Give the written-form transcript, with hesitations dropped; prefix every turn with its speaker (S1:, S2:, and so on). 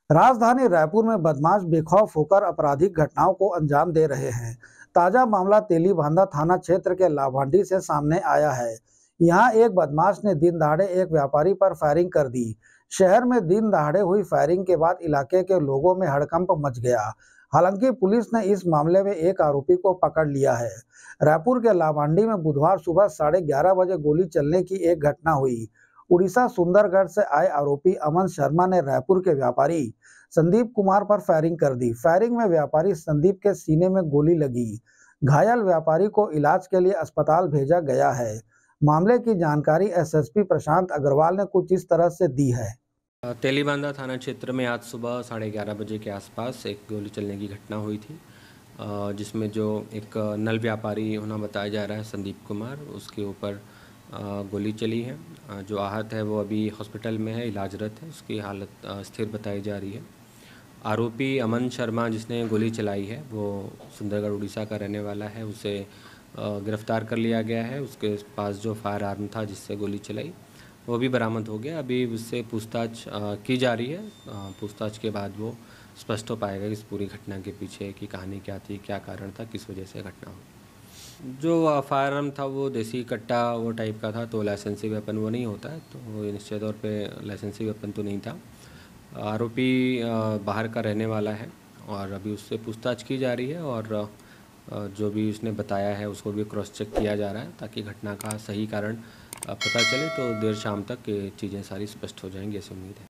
S1: राजधानी रायपुर में बदमाश बेखौफ होकर आपराधिक घटनाओं को अंजाम दे रहे हैं। ताजा मामला तेलीबांधा थाना क्षेत्र के लाभांडी से सामने आया है। यहां एक बदमाश ने दिन दहाड़े एक व्यापारी पर फायरिंग कर दी। शहर में दिन दहाड़े हुई फायरिंग के बाद इलाके के लोगों में हड़कंप मच गया। हालांकि पुलिस ने इस मामले में एक आरोपी को पकड़ लिया है। रायपुर के लाभांडी में बुधवार सुबह 11:30 बजे गोली चलने की एक घटना हुई। उड़ीसा सुंदरगढ़ से आए आरोपी अमन शर्मा ने रायपुर के व्यापारी संदीप कुमार पर फायरिंग कर दी। फायरिंग में व्यापारी संदीप के सीने में गोली लगी। घायल व्यापारी को इलाज के लिए अस्पताल भेजा गया है। मामले की जानकारी एसएसपी प्रशांत अग्रवाल ने कुछ इस तरह से दी है।
S2: तेलीबांधा थाना क्षेत्र में आज सुबह 11:30 बजे के आसपास एक गोली चलने की घटना हुई थी, जिसमें जो एक नल व्यापारी होना बताया जा रहा है संदीप कुमार, उसके ऊपर गोली चली है। जो आहत है वो अभी हॉस्पिटल में है, इलाजरत है, उसकी हालत स्थिर बताई जा रही है। आरोपी अमन शर्मा जिसने गोली चलाई है वो सुंदरगढ़ उड़ीसा का रहने वाला है। उसे गिरफ्तार कर लिया गया है। उसके पास जो फायर आर्म था जिससे गोली चलाई वो भी बरामद हो गया। अभी उससे पूछताछ की जा रही है। पूछताछ के बाद वो स्पष्ट हो पाएगा कि इस पूरी घटना के पीछे की कहानी क्या थी, क्या कारण था, किस वजह से घटना हुई। जो फायर आर्म था वो देसी कट्टा वो टाइप का था, तो लाइसेंसी वेपन वो नहीं होता है, तो वो निश्चित तौर पे लाइसेंसी वेपन तो नहीं था। आरोपी बाहर का रहने वाला है और अभी उससे पूछताछ की जा रही है और जो भी उसने बताया है उसको भी क्रॉस चेक किया जा रहा है ताकि घटना का सही कारण पता चले। तो देर शाम तक ये चीज़ें सारी स्पष्ट हो जाएंगी, ऐसी उम्मीद है।